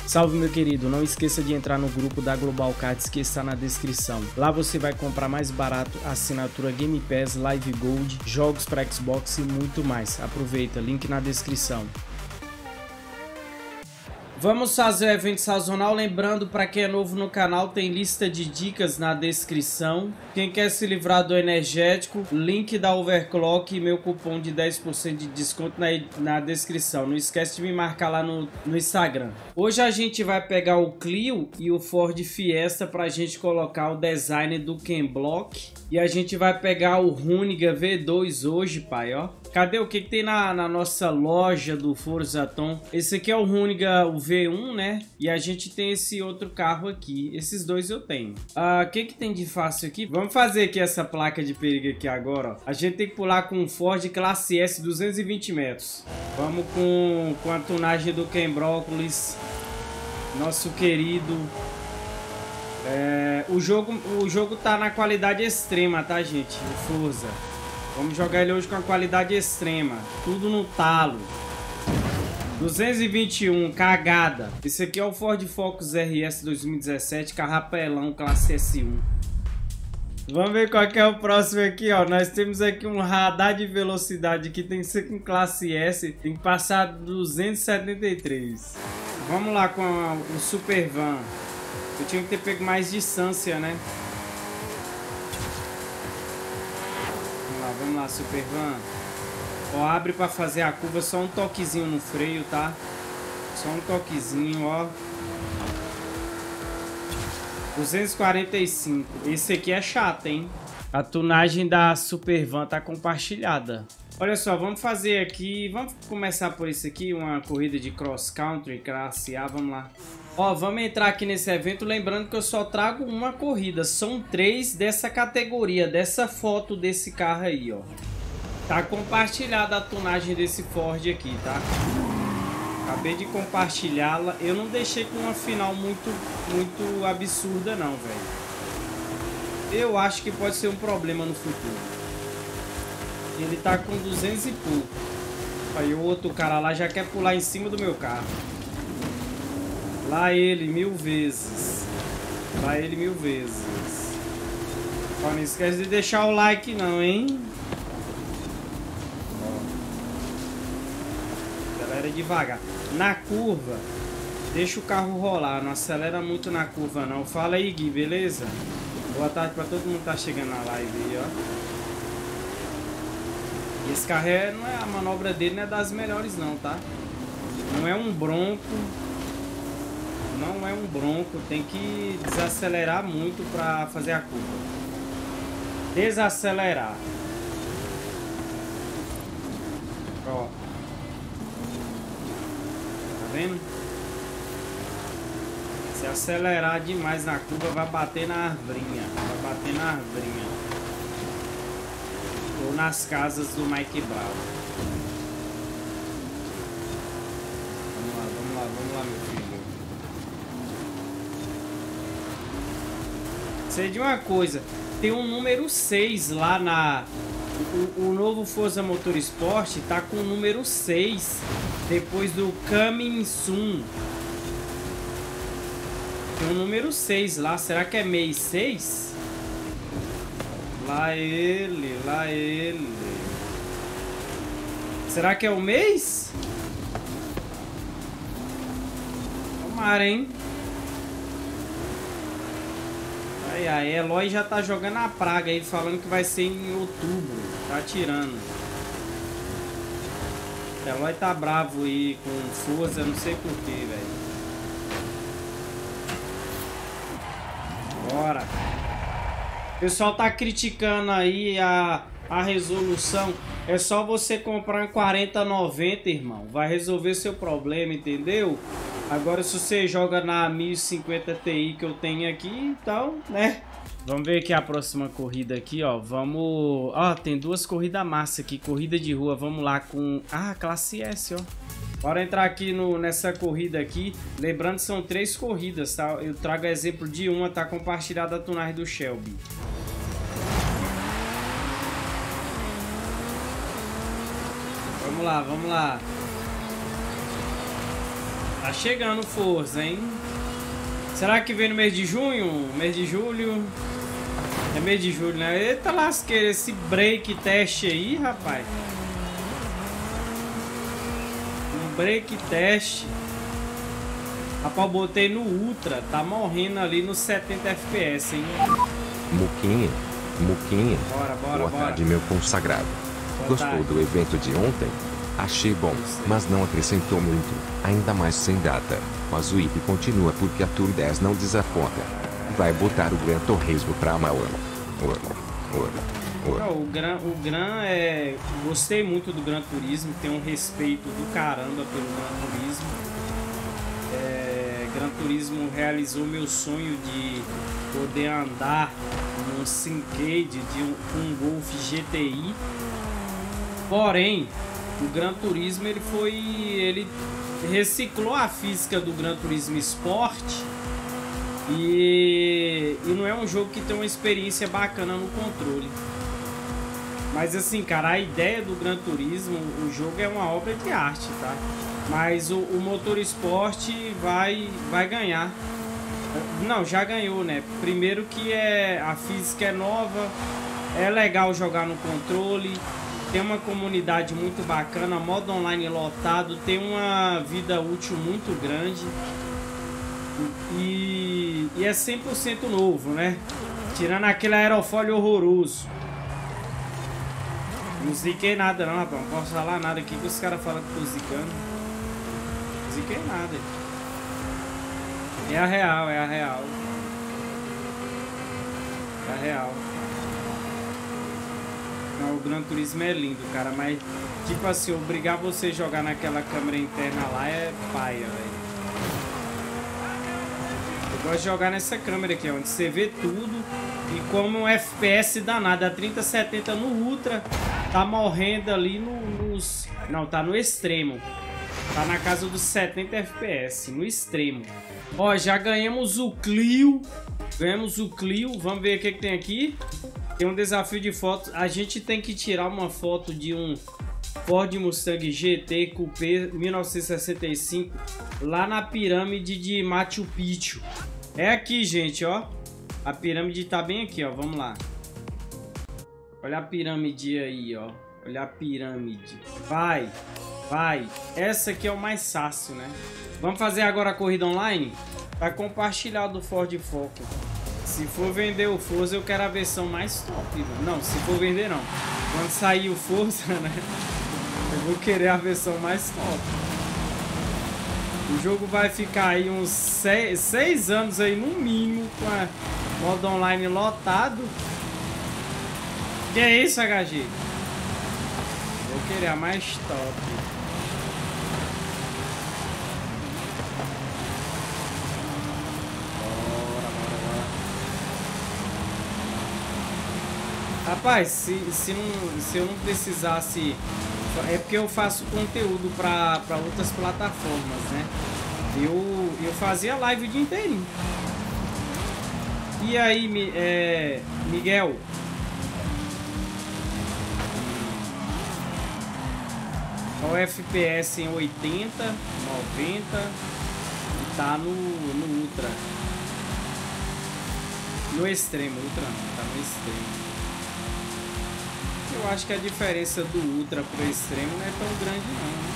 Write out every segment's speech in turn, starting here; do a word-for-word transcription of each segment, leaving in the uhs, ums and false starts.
Salve, meu querido, não esqueça de entrar no grupo da Global Cards que está na descrição. Lá você vai comprar mais barato a assinatura Game Pass, Live Gold, jogos para Xbox e muito mais. Aproveita, link na descrição. Vamos fazer o evento sazonal, lembrando, para quem é novo no canal, tem lista de dicas na descrição. Quem quer se livrar do energético, link da Overclock e meu cupom de dez por cento de desconto na, na descrição. Não esquece de me marcar lá no, no Instagram. Hoje a gente vai pegar o Clio e o Ford Fiesta para a gente colocar o design do Ken Block. E a gente vai pegar o Hoonigan V dois hoje, pai, ó. Cadê o que, que tem na, na nossa loja do Forza Tom? Esse aqui é o Hoonigan, o V um, né? E a gente tem esse outro carro aqui. Esses dois eu tenho. Ah, o que que tem de fácil aqui? Vamos fazer aqui essa placa de perigo aqui agora, ó. A gente tem que pular com um Ford Classe S duzentos e vinte metros. Vamos com, com a tunagem do Ken Brócolis. Nosso querido... É, o, jogo, o jogo tá na qualidade extrema, tá, gente? O Forza. Vamos jogar ele hoje com a qualidade extrema. Tudo no talo. duzentos e vinte e um, cagada. Esse aqui é o Ford Focus R S dois mil e dezessete, carrapelão, classe S um. Vamos ver qual que é o próximo aqui, ó. Nós temos aqui um radar de velocidade que tem que ser com classe S. Tem que passar duzentos e setenta e três. Vamos lá com a, o Super Van. Eu tinha que ter pego mais distância, né? Vamos lá, vamos lá, Super Van. Ó, abre pra fazer a curva, só um toquezinho no freio, tá? Só um toquezinho, ó. duzentos e quarenta e cinco. Esse aqui é chato, hein? A tunagem da Super Van tá compartilhada. Olha só, vamos fazer aqui... Vamos começar por esse aqui, uma corrida de cross country, classe A, vamos lá. Ó, vamos entrar aqui nesse evento, lembrando que eu só trago uma corrida. São três dessa categoria, dessa foto desse carro aí, ó. Tá compartilhada a tunagem desse Ford aqui, tá? Acabei de compartilhá-la. Eu não deixei com uma final muito, muito absurda, não, velho. Eu acho que pode ser um problema no futuro. Ele tá com duzentos e pouco. Aí o outro cara lá já quer pular em cima do meu carro. Lá ele mil vezes. Lá ele mil vezes. Ó, não esquece de deixar o like não, hein? Ó. Acelera devagar. Na curva, deixa o carro rolar. Não acelera muito na curva não. Fala aí, Gui, beleza? Boa tarde pra todo mundo que tá chegando na live aí, ó. Esse carro é, não é, a manobra dele não é das melhores não, tá? Não é um Bronco. Não é um Bronco, tem que desacelerar muito para fazer a curva. Desacelerar. Ó. Tá vendo? Se acelerar demais na curva, vai bater na arvrinha. Vai bater na arvrinha. Ou nas casas do Mike Brown. Vamos lá, vamos lá, vamos lá, meu filho. Sei de uma coisa, tem um número seis lá na... O, o novo Forza Motorsport tá com o número seis, depois do Coming Soon. Tem um número seis lá, será que é sessenta e seis? Lá ele, lá ele. Será que é o mês? Tomara, hein? Aí, a Eloy já tá jogando a praga aí, falando que vai ser em outubro. Tá tirando. A Eloy tá bravo aí com força, não sei porquê, velho. Bora. O pessoal tá criticando aí a, a resolução. É só você comprar em quarenta noventa, irmão. Vai resolver seu problema, entendeu? Agora se você joga na mil e cinquenta Ti que eu tenho aqui, então, né? Vamos ver aqui a próxima corrida aqui, ó. Vamos... Ó, tem duas corridas massa aqui. Corrida de rua, vamos lá com... Ah, classe S, ó. Bora entrar aqui no, nessa corrida aqui. Lembrando que são três corridas, tá? Eu trago exemplo de uma, tá compartilhada a tunagem do Shelby. Vamos lá, vamos lá. Tá chegando Forza, hein? Será que vem no mês de junho? Mês de julho? É mês de julho, né? Eita lasqueira, esse break teste aí, rapaz. Um break teste. Rapaz, eu botei no Ultra. Tá morrendo ali nos setenta F P S, hein? Muquinha, Muquinha. Bora, bora, Boa bora. tarde, meu consagrado. Boa Gostou tarde. do evento de ontem? Achei bom, mas não acrescentou muito, ainda mais sem data. Mas o I P continua porque a Tour dez não desaponta. Vai botar o Gran Turismo pra amanhã. Ora, ora, ora. Não, o Gran, o Gran é... Gostei muito do Gran Turismo, tenho um respeito do caramba pelo Gran Turismo. É, Gran Turismo realizou meu sonho de poder andar num Syncade de um, um Golf G T I. Porém, o Gran Turismo ele foi, ele reciclou a física do Gran Turismo Sport e, e não é um jogo que tem uma experiência bacana no controle. Mas assim, cara, a ideia do Gran Turismo, o jogo é uma obra de arte, tá? Mas o, o motor Sport vai, vai ganhar. Não, já ganhou, né? Primeiro que é, a física é nova, é legal jogar no controle. Tem uma comunidade muito bacana, modo online lotado, tem uma vida útil muito grande e, e é cem por cento novo, né? Tirando aquele aerofólio horroroso. Não ziquei nada não, rapaz, não posso falar nada aqui que os caras falam que tô zicando. Não ziquei nada. É a real, é a real. É a real. Não, o Gran Turismo é lindo, cara, mas tipo assim, obrigar você a jogar naquela câmera interna lá é paia, velho. Eu gosto de jogar nessa câmera aqui, onde você vê tudo e como um F P S danado, a trinta setenta no Ultra, tá morrendo ali no, nos... Não, tá no extremo. Tá na casa dos setenta F P S, no extremo. Ó, já ganhamos o Clio. Ganhamos o Clio, vamos ver o que, que tem aqui. Tem um desafio de foto. A gente tem que tirar uma foto de um Ford Mustang G T Coupé mil novecentos e sessenta e cinco lá na pirâmide de Machu Picchu. É aqui, gente, ó. A pirâmide tá bem aqui, ó. Vamos lá. Olha a pirâmide aí, ó. Olha a pirâmide. Vai, vai. Essa aqui é o mais fácil, né? Vamos fazer agora a corrida online? Vai compartilhar do Ford Focus. Se for vender o Forza, eu quero a versão mais top. Não, se for vender, não. Quando sair o Forza, né? Eu vou querer a versão mais top. O jogo vai ficar aí uns seis, seis anos aí, no mínimo, com a modo online lotado. Que é isso, H G? Vou querer a mais top. Rapaz, se, se, não, se eu não precisasse... É porque eu faço conteúdo para outras plataformas, né? Eu, eu fazia live o dia inteirinho. E aí, é, Miguel? O F P S em oitenta, noventa e tá no, no Ultra. No extremo, Ultra não, tá no extremo. Eu acho que a diferença do Ultra pro extremo não é tão grande não, né?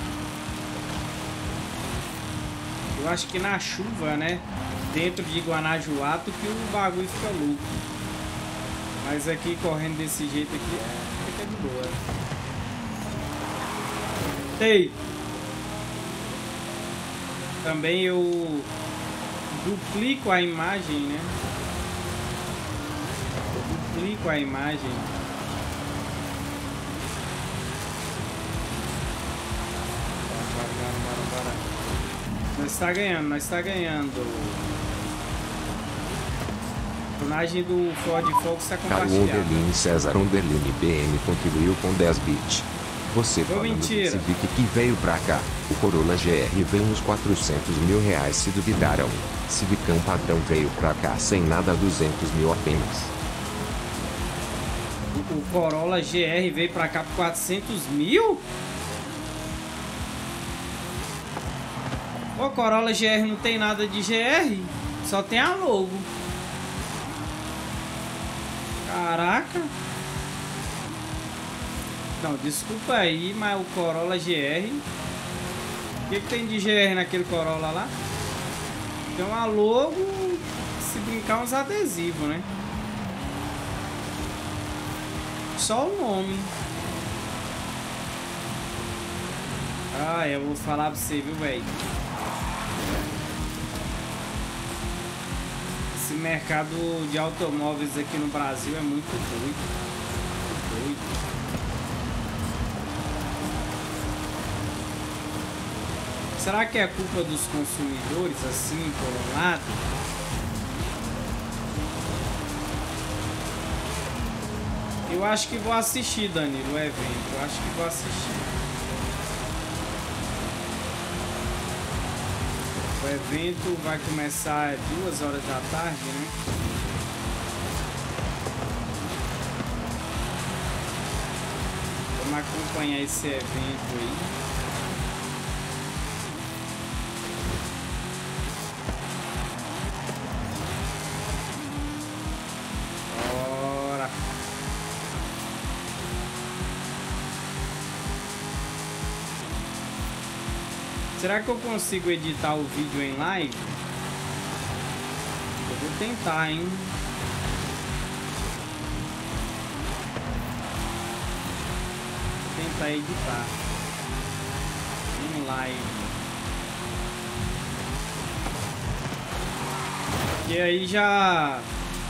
Eu acho que na chuva, né? Dentro de Guanajuato que o bagulho fica louco. Mas aqui correndo desse jeito aqui é, é de boa. Ei! Também eu duplico a imagem, né? Eu duplico a imagem. Nós está ganhando, nós está ganhando. A personagem do Ford Focus está Carlos compartilhado. Underline César Underline B M contribuiu com dez bits. Você Ô, falando mentira. do Civic que veio pra cá, o Corolla G R veio uns quatrocentos mil reais se duvidaram. Civicão padrão veio pra cá sem nada, duzentos mil apenas. O, o Corolla G R veio pra cá por quatrocentos mil? O Corolla G R não tem nada de G R, só tem a logo. Caraca. Não, desculpa aí, mas o Corolla G R... O que, que tem de G R naquele Corolla lá? Tem uma logo, se brincar uns adesivos, né? Só o nome. Ah, eu vou falar pra você, viu, velho? Esse mercado de automóveis aqui no Brasil é muito doido. Muito doido. Será que é culpa dos consumidores, assim, por um lado? Eu acho que vou assistir, Danilo, o evento. Eu acho que vou assistir. O evento vai começar às duas horas da tarde, né? Vamos acompanhar esse evento aí. Será que eu consigo editar o vídeo em live? Eu vou tentar, hein? Vou tentar editar em live. E aí já...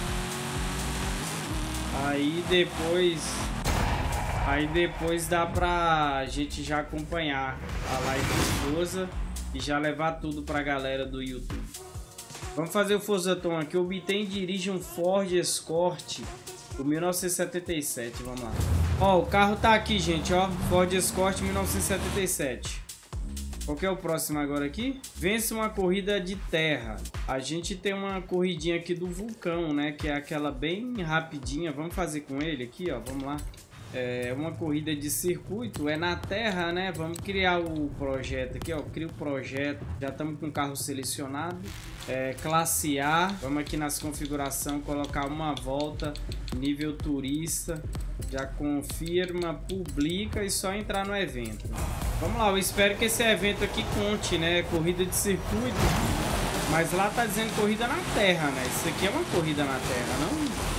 Aí depois... Aí depois dá pra gente já acompanhar a live do Forza e já levar tudo pra galera do YouTube. Vamos fazer o Forzaton aqui. Obtém e dirige um Ford Escort do mil novecentos e setenta e sete. Vamos lá. Ó, o carro tá aqui, gente, ó. Ford Escort mil novecentos e setenta e sete. Qual que é o próximo agora aqui? Vence uma corrida de terra. A gente tem uma corridinha aqui do Vulcão, né? Que é aquela bem rapidinha. Vamos fazer com ele aqui, ó. Vamos lá. É uma corrida de circuito, é na terra, né? Vamos criar o projeto aqui, ó. Cria o projeto. Já estamos com o carro selecionado. É, classe A. Vamos aqui nas configurações, colocar uma volta, nível turista. Já confirma, publica e só entrar no evento. Vamos lá, eu espero que esse evento aqui conte, né? Corrida de circuito. Mas lá tá dizendo corrida na terra, né? Isso aqui é uma corrida na terra, não?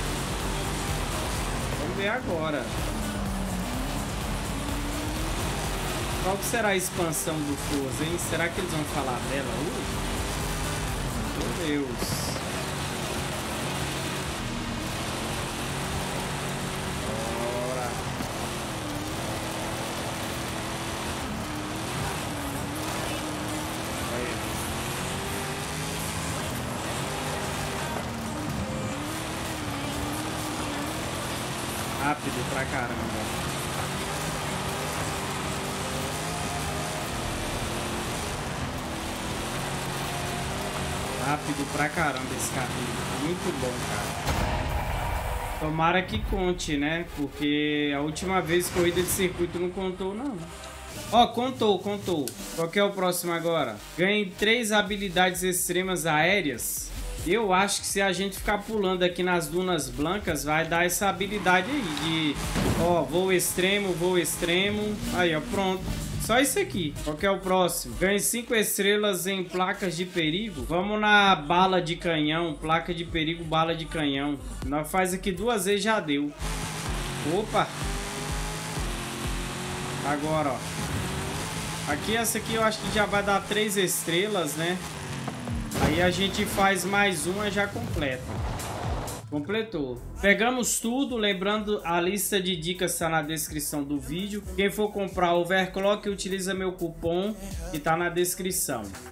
Ver agora. Qual que será a expansão do Forza, hein? Será que eles vão falar dela hoje? Meu Deus. Bora. Aí. Rápido pra caramba. Rápido pra caramba esse carrinho. Muito bom, cara. Tomara que conte, né? Porque a última vez corrida de circuito não contou, não. Ó, contou, contou. Qual que é o próximo agora? Ganhe três habilidades extremas aéreas. Eu acho que se a gente ficar pulando aqui nas dunas blancas, vai dar essa habilidade aí de... Ó, voo extremo, voo extremo. Aí, ó, pronto. Só isso aqui. Qual que é o próximo? Ganhe cinco estrelas em placas de perigo. Vamos na bala de canhão. Placa de perigo, bala de canhão. Nós faz aqui duas vezes, já deu. Opa. Agora, ó. Aqui, essa aqui eu acho que já vai dar três estrelas, né? Aí a gente faz mais uma, já completa. Completou. Pegamos tudo, lembrando, a lista de dicas está na descrição do vídeo. Quem for comprar overclock, utiliza meu cupom que está na descrição.